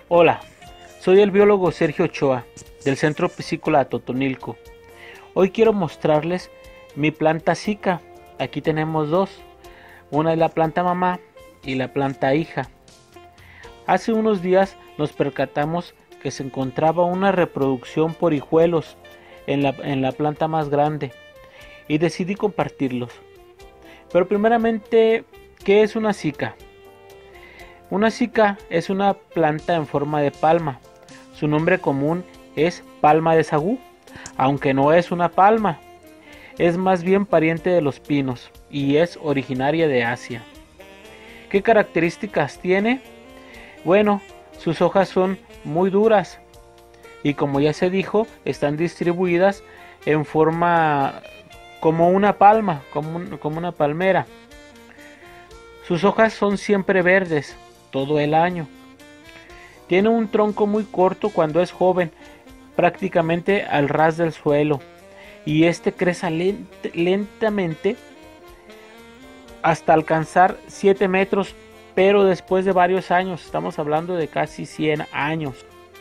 Hola, soy el biólogo Sergio Ochoa del Centro Piscícola Totonilco. Hoy quiero mostrarles mi planta Zika. Aquí tenemos dos, una es la planta mamá y la planta hija. Hace unos días nos percatamos que se encontraba una reproducción por hijuelos en la planta más grande y decidí compartirlos. Pero primeramente, ¿qué es una Zika? Una Zika es una planta en forma de palma. Su nombre común es palma de sagú, aunque no es una palma. Es más bien pariente de los pinos y es originaria de Asia. ¿Qué características tiene? Bueno, sus hojas son muy duras y, como ya se dijo, están distribuidas en forma como una palma, como una palmera. Sus hojas son siempre verdes todo el año. Tiene un tronco muy corto cuando es joven, prácticamente al ras del suelo, y este crece lentamente hasta alcanzar 7 metros, pero después de varios años, estamos hablando de casi 100 años.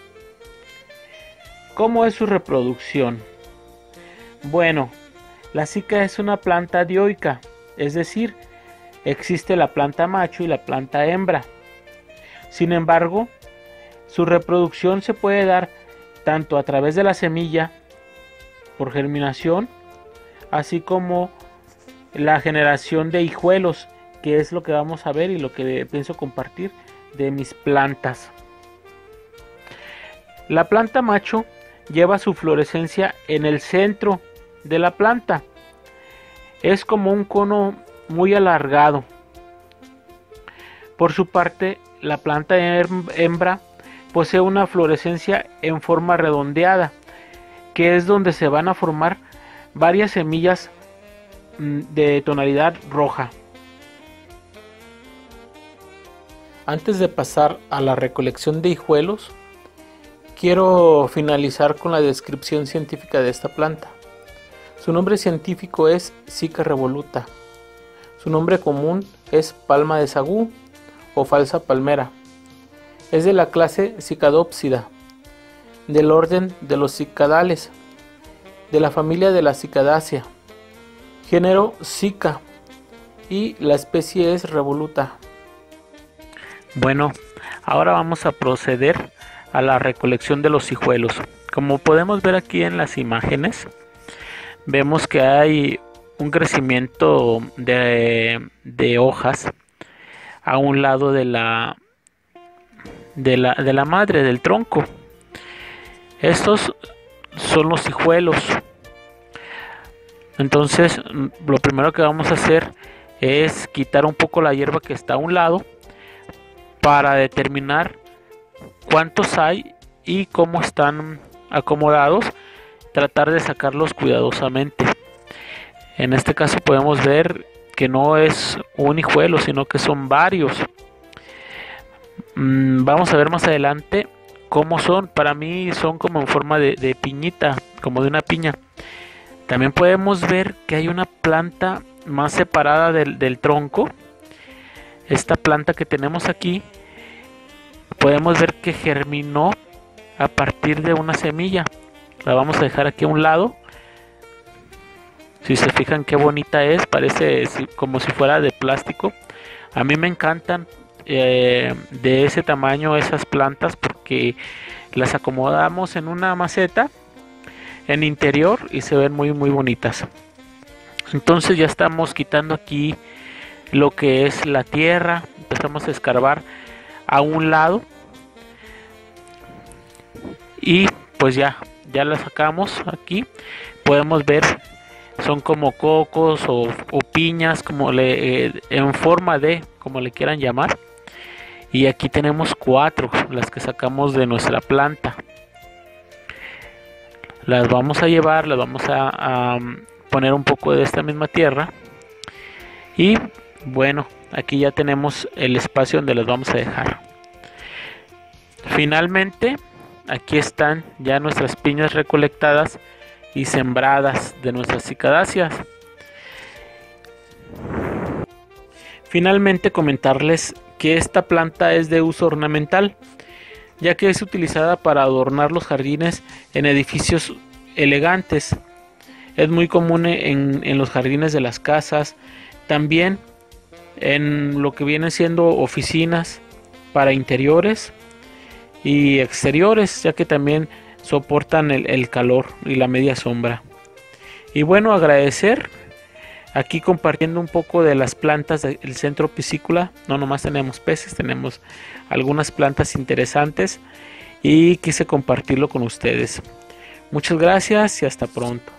¿Cómo es su reproducción? Bueno, la Zika es una planta dioica, es decir, existe la planta macho y la planta hembra. Sin embargo, su reproducción se puede dar tanto a través de la semilla, por germinación, así como la generación de hijuelos, que es lo que vamos a ver y lo que pienso compartir de mis plantas. La planta macho lleva su florescencia en el centro de la planta. Es como un cono muy alargado. Por su parte, la planta hembra posee una florescencia en forma redondeada, que es donde se van a formar varias semillas de tonalidad roja. Antes de pasar a la recolección de hijuelos, quiero finalizar con la descripción científica de esta planta. Su nombre científico es Zika revoluta. Su nombre común es palma de sagú o falsa palmera. Es de la clase Zicadopsida, del orden de los cicadales, de la familia de las Cicadaceae, género Zika, y la especie es revoluta. Bueno, ahora vamos a proceder a la recolección de los hijuelos. Como podemos ver aquí en las imágenes, vemos que hay un crecimiento de hojas a un lado de la madre, del tronco. Estos son los hijuelos. Entonces, lo primero que vamos a hacer es quitar un poco la hierba que está a un lado para determinar cuántos hay y cómo están acomodados, tratar de sacarlos cuidadosamente. En este caso podemos ver que no es un hijuelo, sino que son varios. Vamos a ver más adelante cómo son. Para mí son como en forma de piñita, como de una piña. También podemos ver que hay una planta más separada del tronco. Esta planta que tenemos aquí, podemos ver que germinó a partir de una semilla. La vamos a dejar aquí a un lado. Si se fijan qué bonita es, parece como si fuera de plástico. A mí me encantan de ese tamaño esas plantas, porque las acomodamos en una maceta en interior y se ven muy bonitas. Entonces ya estamos quitando aquí lo que es la tierra, empezamos a escarbar a un lado y pues ya la sacamos. Aquí podemos ver, son como cocos o piñas, como en forma de, como le quieran llamar. Y aquí tenemos 4, las que sacamos de nuestra planta. Las vamos a llevar, las vamos a poner un poco de esta misma tierra. Y bueno, aquí ya tenemos el espacio donde las vamos a dejar. Finalmente, aquí están ya nuestras piñas recolectadas y sembradas de nuestras cicadáceas. Finalmente, comentarles que esta planta es de uso ornamental. ya que es utilizada para adornar los jardines en edificios elegantes. Es muy común en los jardines de las casas, también en lo que vienen siendo oficinas para interiores y exteriores, ya que también soportan el calor y la media sombra. Y bueno, agradecer aquí compartiendo un poco de las plantas del centro piscícola. No nomás tenemos peces, tenemos algunas plantas interesantes y quise compartirlo con ustedes. Muchas gracias y hasta pronto.